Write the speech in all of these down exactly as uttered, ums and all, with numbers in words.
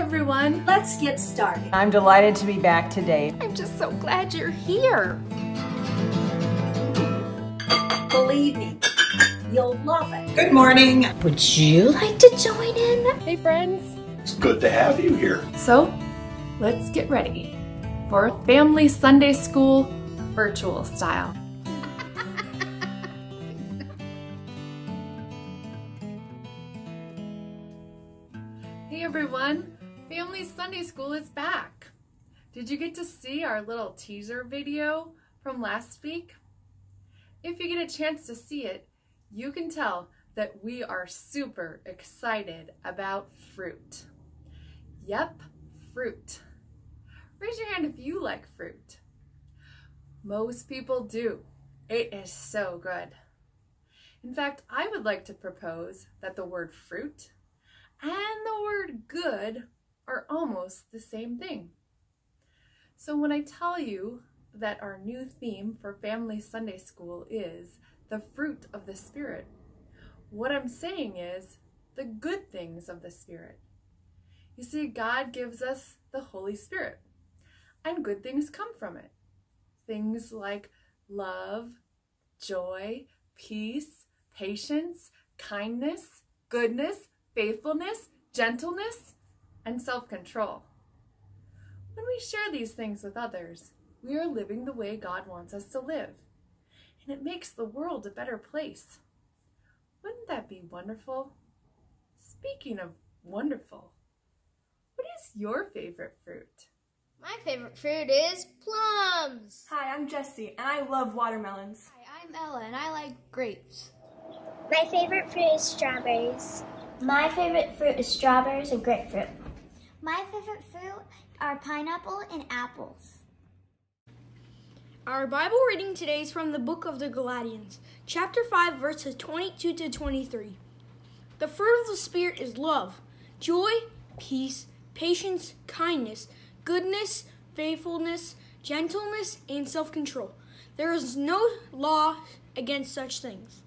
everyone. Let's get started. I'm delighted to be back today. I'm just so glad you're here. Believe me, you'll love it. Good morning. Would you like to join in? Hey friends. It's good to have you here. So, let's get ready for Family Sunday School virtual style. Hey everyone, Family Sunday School is back. Did you get to see our little teaser video from last week? If you get a chance to see it, you can tell that we are super excited about fruit. Yep, fruit. Raise your hand if you like fruit. Most people do. It is so good. In fact, I would like to propose that the word fruit and the word good are almost the same thing. So when I tell you that our new theme for Family Sunday School is the fruit of the Spirit, what I'm saying is the good things of the Spirit. You see, God gives us the Holy Spirit, and good things come from it. Things like love, joy, peace, patience, kindness, goodness, faithfulness, gentleness, and self-control. When we share these things with others, we are living the way God wants us to live, and it makes the world a better place. Wouldn't that be wonderful? Speaking of wonderful, what is your favorite fruit? My favorite fruit is plums. Hi, I'm Jessie, and I love watermelons. Hi, I'm Ella, and I like grapes. My favorite fruit is strawberries. My favorite fruit is strawberries and grapefruit. My favorite fruit are pineapple and apples. Our Bible reading today is from the book of the Galatians, chapter five, verses twenty-two to twenty-three. The fruit of the Spirit is love, joy, peace, patience, kindness, goodness, faithfulness, gentleness, and self-control. There is no law against such things.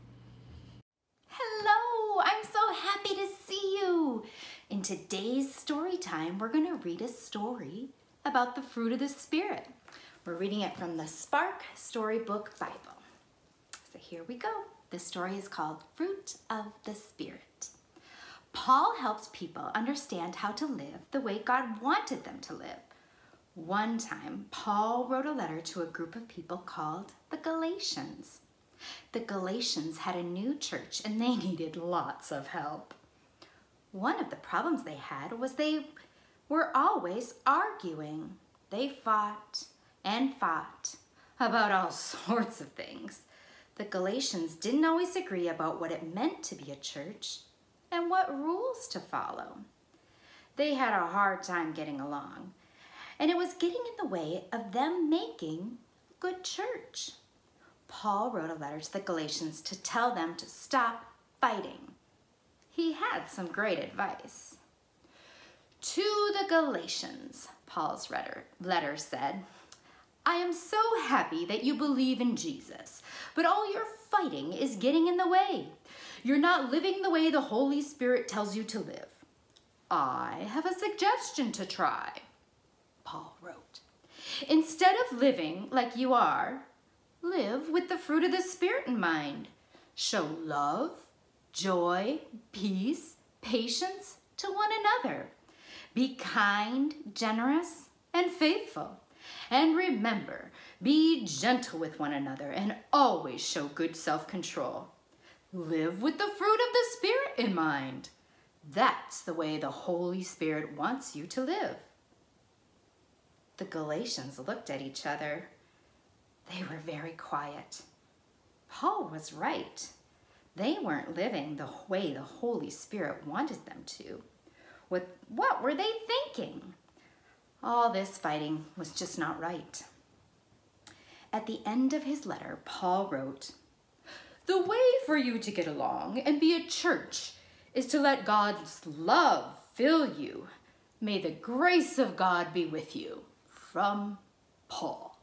Hello, I'm so happy to see you. In today's story time, we're going to read a story about the fruit of the Spirit. We're reading it from the Spark Storybook Bible. So here we go. The story is called Fruit of the Spirit. Paul helps people understand how to live the way God wanted them to live. One time, Paul wrote a letter to a group of people called the Galatians. The Galatians had a new church and they needed lots of help. One of the problems they had was they were always arguing. They fought and fought about all sorts of things. The Galatians didn't always agree about what it meant to be a church and what rules to follow. They had a hard time getting along, and it was getting in the way of them making a good church. Paul wrote a letter to the Galatians to tell them to stop fighting. He had some great advice. To the Galatians, Paul's letter said, I am so happy that you believe in Jesus, but all your fighting is getting in the way. You're not living the way the Holy Spirit tells you to live. I have a suggestion to try, Paul wrote. Instead of living like you are, live with the fruit of the Spirit in mind. Show love, joy, peace, patience to one another. Be kind, generous, and faithful. And remember, be gentle with one another and always show good self-control. Live with the fruit of the Spirit in mind. That's the way the Holy Spirit wants you to live. The Galatians looked at each other. They were very quiet. Paul was right. They weren't living the way the Holy Spirit wanted them to. What, what were they thinking? All this fighting was just not right. At the end of his letter, Paul wrote, The way for you to get along and be a church is to let God's love fill you. May the grace of God be with you. From Paul.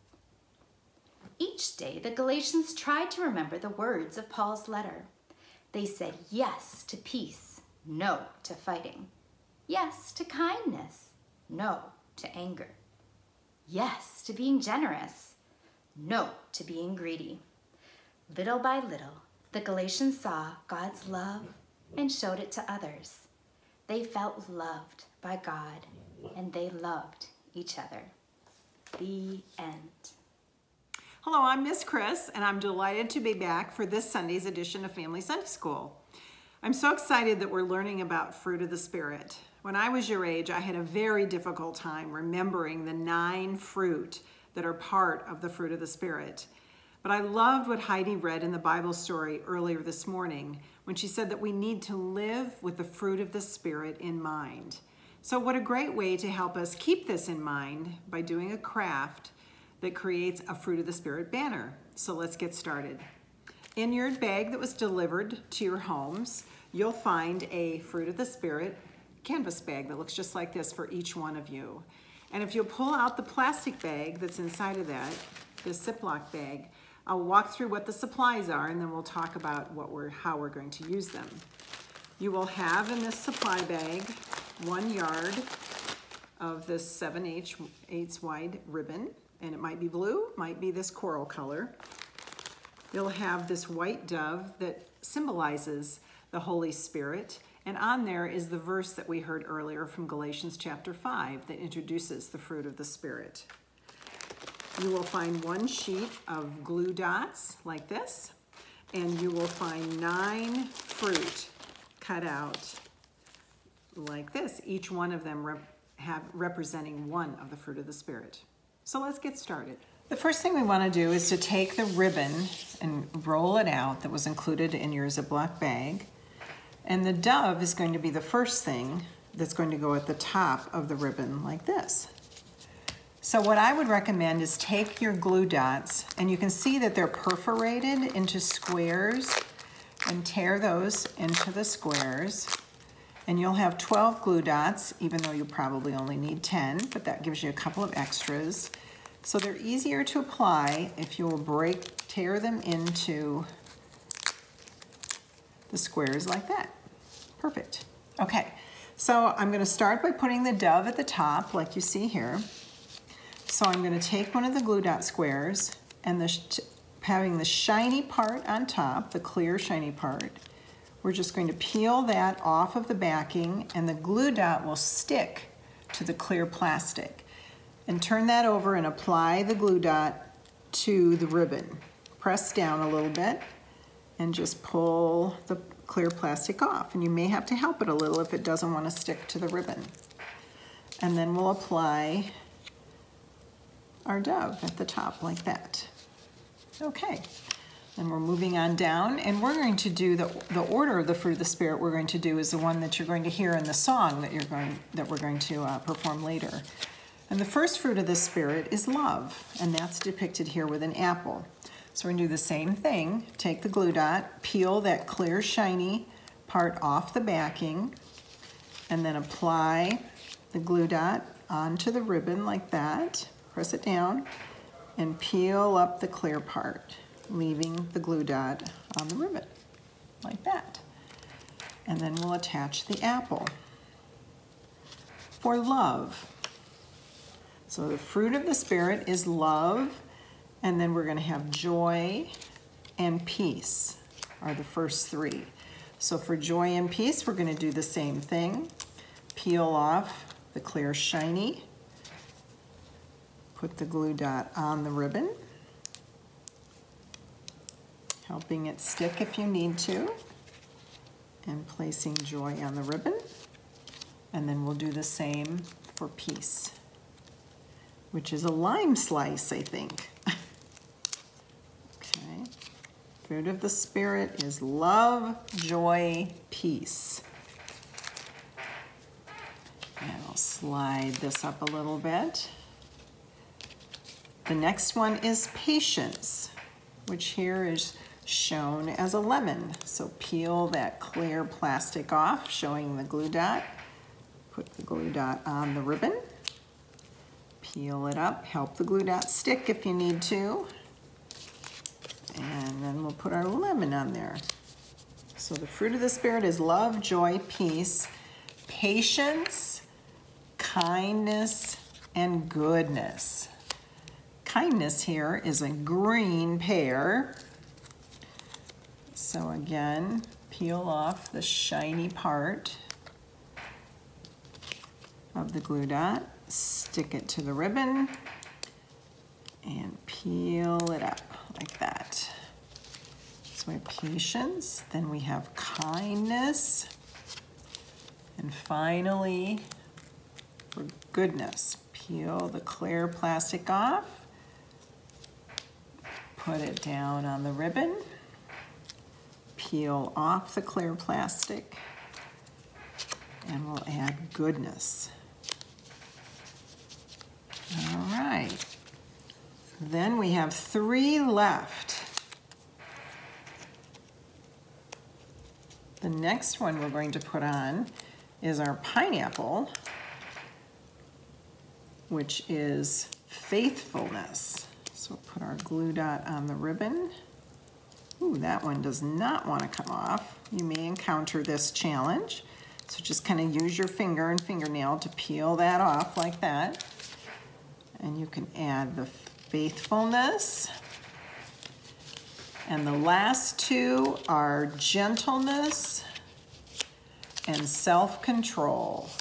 Each day, the Galatians tried to remember the words of Paul's letter. They said yes to peace, no to fighting. Yes to kindness, No to anger. Yes to being generous. No to being greedy. Little by little, the Galatians saw God's love and showed it to others. They felt loved by God and they loved each other. The end. Hello, I'm Miss Chris, and I'm delighted to be back for this Sunday's edition of Family Sunday School. I'm so excited that we're learning about fruit of the Spirit. When I was your age, I had a very difficult time remembering the nine fruit that are part of the fruit of the Spirit. But I loved what Heidi read in the Bible story earlier this morning when she said that we need to live with the fruit of the Spirit in mind. So what a great way to help us keep this in mind by doing a craft that creates a Fruit of the Spirit banner. So let's get started. In your bag that was delivered to your homes, you'll find a Fruit of the Spirit canvas bag that looks just like this for each one of you. And if you'll pull out the plastic bag that's inside of that, this Ziploc bag, I'll walk through what the supplies are and then we'll talk about what we're, how we're going to use them. You will have in this supply bag one yard of this seven eighths wide ribbon, and it might be blue, might be this coral color. You'll have this white dove that symbolizes the Holy Spirit, and on there is the verse that we heard earlier from Galatians chapter five that introduces the fruit of the Spirit. You will find one sheet of glue dots like this, and you will find nine fruit cut out like this, each one of them rep have representing one of the fruit of the Spirit. So let's get started. The first thing we want to do is to take the ribbon and roll it out that was included in your Ziploc bag. And the dove is going to be the first thing that's going to go at the top of the ribbon like this. So what I would recommend is take your glue dots, and you can see that they're perforated into squares, and tear those into the squares. And you'll have twelve glue dots, even though you probably only need ten, but that gives you a couple of extras. So they're easier to apply if you will break, tear them into the squares like that. Perfect. Okay, so I'm going to start by putting the dove at the top, like you see here. So I'm going to take one of the glue dot squares, and the having the shiny part on top, the clear shiny part, we're just going to peel that off of the backing, and the glue dot will stick to the clear plastic. And turn that over and apply the glue dot to the ribbon. Press down a little bit and just pull the clear plastic off. And you may have to help it a little if it doesn't want to stick to the ribbon. And then we'll apply our dove at the top like that. Okay. And we're moving on down, and we're going to do the, the order of the fruit of the Spirit we're going to do is the one that you're going to hear in the song that, you're going, that we're going to uh, perform later. And the first fruit of the Spirit is love, and that's depicted here with an apple. So we're going to do the same thing. Take the glue dot, peel that clear shiny part off the backing, and then apply the glue dot onto the ribbon like that. Press it down, and peel up the clear part, leaving the glue dot on the ribbon, like that. And then we'll attach the apple. For love. So the fruit of the Spirit is love, and then we're going to have joy and peace are the first three. So for joy and peace, we're going to do the same thing. Peel off the clear shiny, put the glue dot on the ribbon, helping it stick if you need to, and placing joy on the ribbon. And then we'll do the same for peace, which is a lime slice, I think. Okay. Fruit of the Spirit is love, joy, peace. And I'll slide this up a little bit. The next one is patience, which here is shown as a lemon. So peel that clear plastic off, showing the glue dot. Put the glue dot on the ribbon. Peel it up, help the glue dot stick if you need to. And then we'll put our lemon on there. So the fruit of the Spirit is love, joy, peace, patience, kindness and goodness. Kindness here is a green pear. So again, peel off the shiny part of the glue dot, stick it to the ribbon, and peel it up like that. So we have patience, then we have kindness, and finally, for goodness, peel the clear plastic off, put it down on the ribbon, peel off the clear plastic, and we'll add goodness. All right, then we have three left. The next one we're going to put on is our pineapple, which is faithfulness. So we'll put our glue dot on the ribbon. Ooh, that one does not want to come off. You may encounter this challenge. So just kind of use your finger and fingernail to peel that off like that. And you can add the faithfulness. And the last two are gentleness and self-control.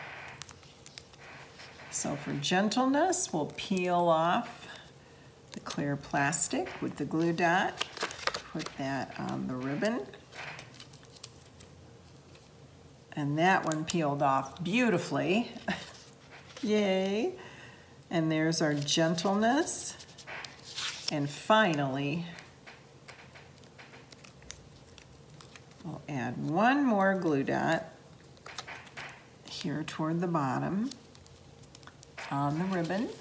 So for gentleness, we'll peel off the clear plastic with the glue dot, put that on the ribbon. And that one peeled off beautifully. Yay. And there's our gentleness. And finally, we'll add one more glue dot here toward the bottom on the ribbon.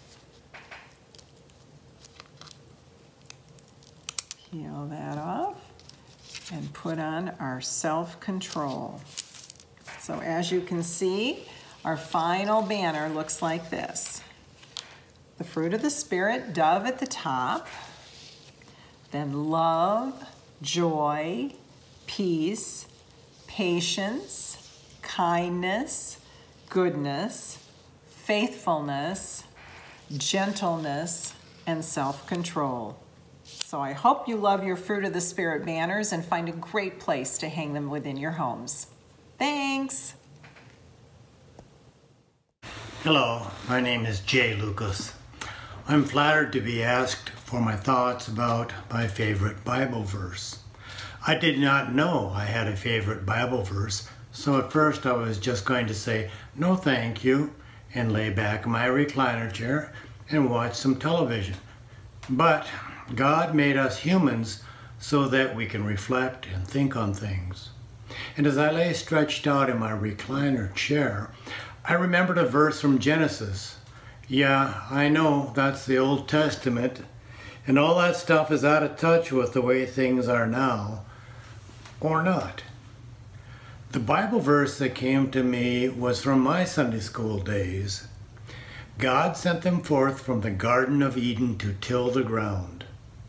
Peel that off and put on our self-control. So as you can see, our final banner looks like this. The fruit of the Spirit, dove at the top, then love, joy, peace, patience, kindness, goodness, faithfulness, gentleness, and self-control. So I hope you love your Fruit of the Spirit banners and find a great place to hang them within your homes. Thanks! Hello, my name is Jay Lucas. I'm flattered to be asked for my thoughts about my favorite Bible verse. I did not know I had a favorite Bible verse, so at first I was just going to say no thank you and lay back in my recliner chair and watch some television. But God made us humans so that we can reflect and think on things. And as I lay stretched out in my recliner chair, I remembered a verse from Genesis. Yeah, I know that's the Old Testament, and all that stuff is out of touch with the way things are now, or not. The Bible verse that came to me was from my Sunday school days. God sent them forth from the Garden of Eden to till the ground.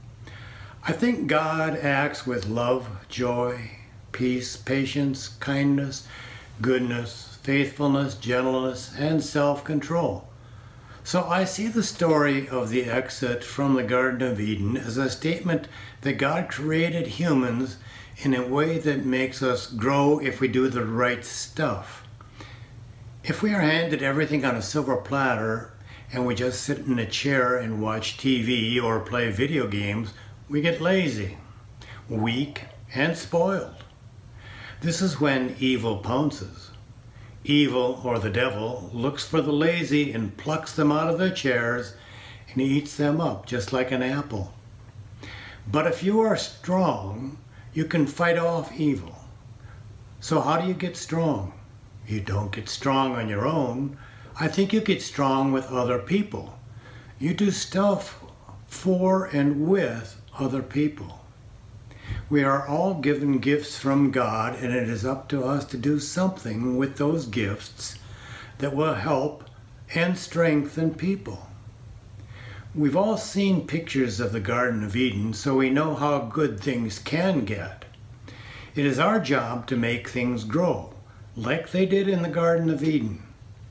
I think God acts with love, joy, peace, patience, kindness, goodness, faithfulness, gentleness, and self-control. So I see the story of the exit from the Garden of Eden as a statement that God created humans in a way that makes us grow if we do the right stuff. If we are handed everything on a silver platter and we just sit in a chair and watch T V or play video games, we get lazy, weak, and spoiled. This is when evil pounces. Evil, or the devil, looks for the lazy and plucks them out of their chairs and eats them up just like an apple. But if you are strong, you can fight off evil. So how do you get strong? You don't get strong on your own. I think you get strong with other people. You do stuff for and with other people. We are all given gifts from God, and it is up to us to do something with those gifts that will help and strengthen people. We've all seen pictures of the Garden of Eden, so we know how good things can get. It is our job to make things grow, like they did in the Garden of Eden.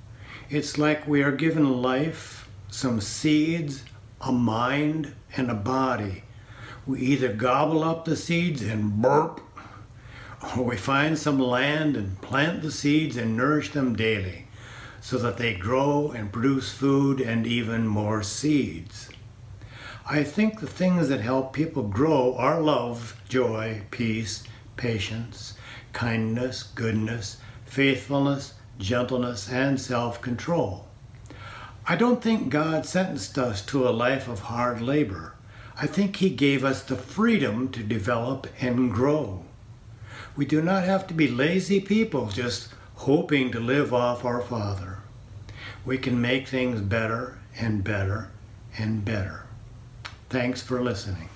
It's like we are given life, some seeds, a mind, and a body. We either gobble up the seeds and burp, or we find some land and plant the seeds and nourish them daily so that they grow and produce food and even more seeds. I think the things that help people grow are love, joy, peace, patience, kindness, goodness, faithfulness, gentleness, and self-control. I don't think God sentenced us to a life of hard labor. I think He gave us the freedom to develop and grow. We do not have to be lazy people just hoping to live off our Father. We can make things better and better and better. Thanks for listening.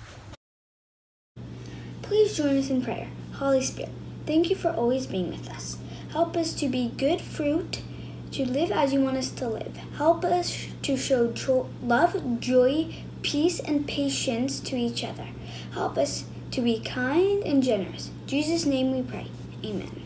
Please join us in prayer. Holy Spirit, thank you for always being with us. Help us to be good fruit, to live as you want us to live. Help us to show jo- love, joy, peace, and patience to each other. Help us to be kind and generous. In Jesus' name we pray. Amen.